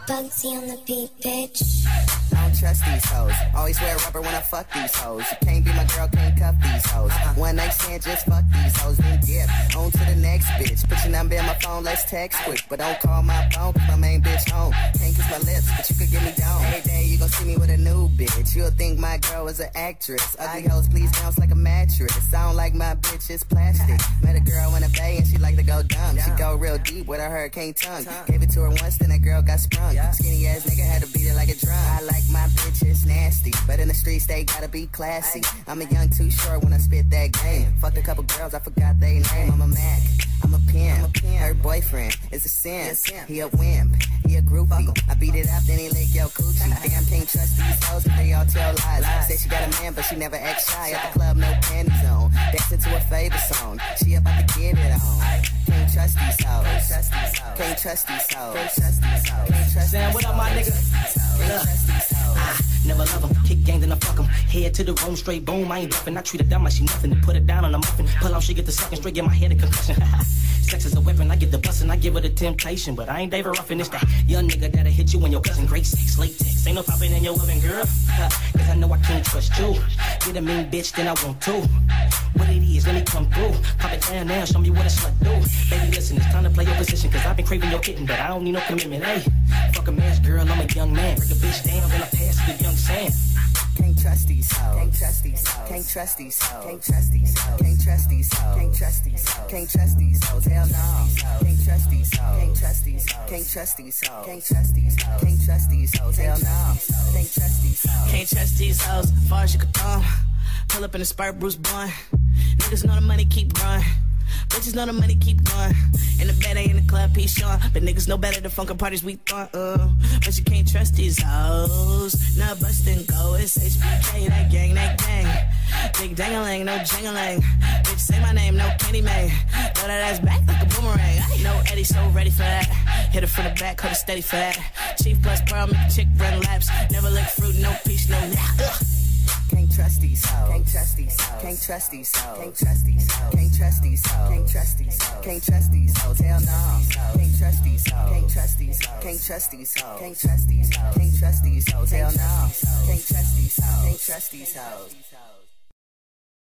Bugsy on the beat, bitch. I don't trust these hoes. Always wear rubber when I fuck these hoes. You can't be my girl, can't cuff these hoes. One night stand, just fuck these hoes, then dip. On to the next bitch. Put your number in my phone, let's text quick. But don't call my phone, cause my main bitch home. Can't kiss my lips, but you could get me down. Every day you gon' see me with a new bitch. You'll think my girl is an actress. Ugly hoes, please bounce like a mattress. Sound like my bitch is plastic. Met a girl in a bay and she like to go dumb. She go real deep with her hurricane tongue. Gave it to her once, then that girl got sprung. Skinny ass nigga had to beat it like a drum. I like my bitches nasty, but in the streets they gotta be classy. I'm a young too short when I spit that game. Fucked a couple girls, I forgot they name. I'm a Mac, I'm a pimp. Her boyfriend is a simp. He a wimp, he a groupie. I beat it up, then he lick your coochie. Damn, can't trust these hoes, but they all tell lies. Say she got a man, but she never act shy. At the club, no panties on. Dancing to her favorite song. She about to get it on. Can't trust these hoes. Can't trust these hoes. Can't trust these hoes. Can't trust these hoes. Sam, what up, my nigga? Can't trust these hoes. Never love them, kick game, then I fuck them. Head to the room, straight boom, I ain't bluffing. I treat her down like she nothing, put her down on a muffin. Pull out, she get the sucking, straight get my head a concussion. Sex is a weapon, I get the bustin', I give her the temptation. But I ain't David Ruffin, it's that young nigga that'll hit you when your cousin. Great sex, latex, ain't no poppin' in your oven, girl. Cause I know I can't trust you. Get a mean bitch, then I want to. What it is, let me come through. Pop it down now, show me what a slut do. Baby, listen, it's time to play your position. Cause I've been craving your kitten, but I don't need no commitment, hey. Fuck a man's girl, I'm a young man. Break a bitch down, then I pass to the young Sam. Can't trust these hoes. Can't trust these hoes. Can't trust these hoes. Can't trust these hoes. Can't trust these hoes. Can't trust these hoes. Can't trust these hoes. Hell no. Can't trust these hoes. Can't trust these hoes. Can't trust these hoes. Can't trust these hoes. Can't trust these hoes. Hell no. Can't trust these hoes. Can't trust these hoes. Far as you can throw 'em. Pull up in the spurt, Bruce Bowen. Niggas know the money keep growing. Bitches know the money keep going. In the bed, they in the club, peace Sean. But niggas know better than funkin' parties we thought. But you can't trust these hoes. Nah, bust and go, it's HBK, that gang, that gang. Big dang-a-lang, no jang-a-lang. Bitch, say my name, no Kenny May. Throw that ass back like a boomerang. No Eddie, so ready for that. Hit her from the back, hold her steady for that. Chief plus pearl, make a chick run laps. Never lick fruit, no peach, no nah. Can't trust these hoes. Can't trust these hoes. Can't trust these hoes. Can't trust these hoes. Can't trust these hoes. Can't trust these hoes. Can't trust these hoes. Hell no. Can't trust these hoes. Can't trust these hoes. Can't trust these hoes. Can't trust these hoes. Can't trust these hoes. Hell no. Can't trust these hoes. Can't trust these hoes.